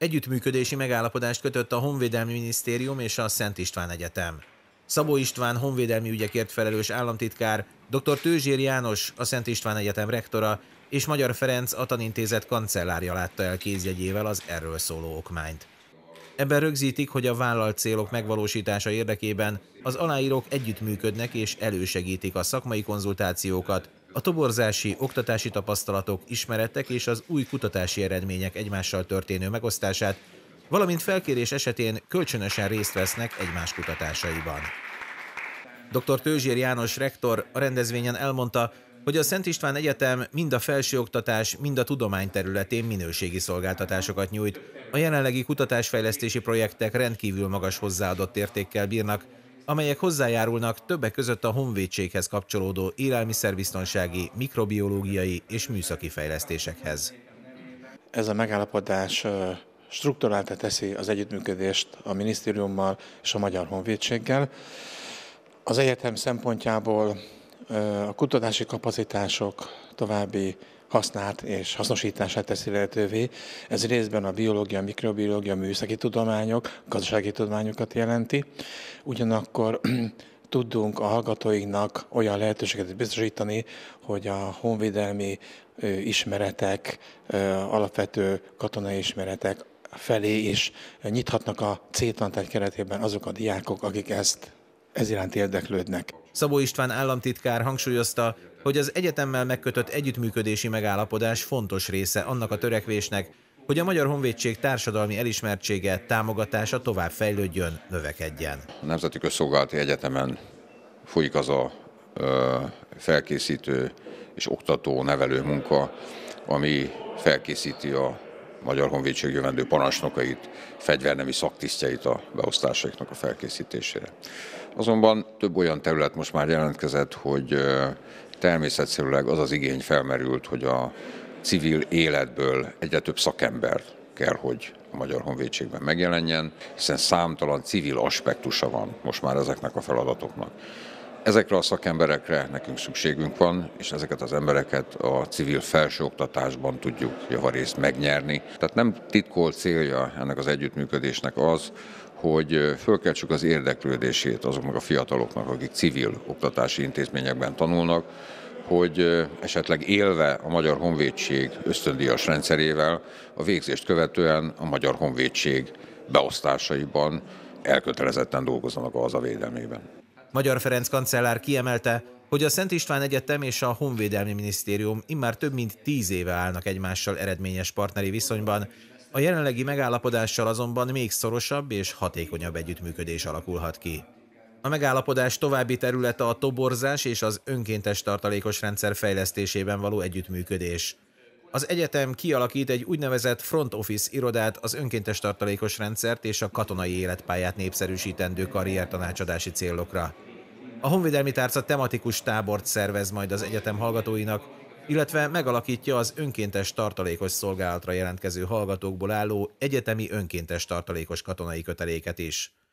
Együttműködési megállapodást kötött a Honvédelmi Minisztérium és a Szent István Egyetem. Szabó István honvédelmi ügyekért felelős államtitkár, dr. Tőzsér János, a Szent István Egyetem rektora, és Magyar Ferenc a tanintézet kancellárja látta el kézjegyével az erről szóló okmányt. Ebben rögzítik, hogy a vállalt célok megvalósítása érdekében az aláírók együttműködnek és elősegítik a szakmai konzultációkat, a toborzási, oktatási tapasztalatok, ismeretek és az új kutatási eredmények egymással történő megosztását, valamint felkérés esetén kölcsönösen részt vesznek egymás kutatásaiban. Dr. Tőzsér János rektor a rendezvényen elmondta, hogy a Szent István Egyetem mind a felsőoktatás, mind a tudomány területén minőségi szolgáltatásokat nyújt. A jelenlegi kutatásfejlesztési projektek rendkívül magas hozzáadott értékkel bírnak, amelyek hozzájárulnak többek között a honvédséghez kapcsolódó élelmiszerbiztonsági, mikrobiológiai és műszaki fejlesztésekhez. Ez a megállapodás strukturáltá teszi az együttműködést a minisztériummal és a Magyar Honvédséggel. Az egyetem szempontjából a kutatási kapacitások további hasznát és hasznosítását teszi lehetővé. Ez részben a biológia, mikrobiológia, műszaki tudományok, gazdasági tudományokat jelenti. Ugyanakkor tudunk a hallgatóinknak olyan lehetőséget biztosítani, hogy a honvédelmi ismeretek, alapvető katonai ismeretek felé is nyithatnak a C-tantárgy keretében azok a diákok, akik ez iránt érdeklődnek. Szabó István államtitkár hangsúlyozta, hogy az egyetemmel megkötött együttműködési megállapodás fontos része annak a törekvésnek, hogy a Magyar Honvédség társadalmi elismertsége, támogatása tovább fejlődjön, növekedjen. A Nemzeti Közszolgálati Egyetemen folyik az a felkészítő és oktató, nevelő munka, ami felkészíti a Magyar Honvédség jövendő parancsnokait, fegyvernemi szaktisztjeit a beosztásaiknak a felkészítésére. Azonban több olyan terület most már jelentkezett, hogy természetszerűleg az az igény felmerült, hogy a civil életből egyre több szakember kell, hogy a Magyar Honvédségben megjelenjen, hiszen számtalan civil aspektusa van most már ezeknek a feladatoknak. Ezekre a szakemberekre nekünk szükségünk van, és ezeket az embereket a civil felsőoktatásban tudjuk javarészt megnyerni. Tehát nem titkolt célja ennek az együttműködésnek az, hogy fölkeltsük az érdeklődését azoknak a fiataloknak, akik civil oktatási intézményekben tanulnak, hogy esetleg élve a Magyar Honvédség ösztöndíjas rendszerével a végzést követően a Magyar Honvédség beosztásaiban elkötelezetten dolgozzanak a haza védelmében. Magyar Ferenc kancellár kiemelte, hogy a Szent István Egyetem és a Honvédelmi Minisztérium immár több mint 10 éve állnak egymással eredményes partneri viszonyban, a jelenlegi megállapodással azonban még szorosabb és hatékonyabb együttműködés alakulhat ki. A megállapodás további területe a toborzás és az önkéntes tartalékos rendszer fejlesztésében való együttműködés. Az egyetem kialakít egy úgynevezett front office irodát az önkéntes tartalékos rendszert és a katonai életpályát népszerűsítendő karriertanácsadási célokra. A honvédelmi tárca tematikus tábort szervez majd az egyetem hallgatóinak, illetve megalakítja az önkéntes tartalékos szolgálatra jelentkező hallgatókból álló egyetemi önkéntes tartalékos katonai köteléket is.